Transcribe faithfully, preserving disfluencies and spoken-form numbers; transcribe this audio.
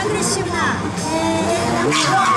アグレッシブな、えー、なんか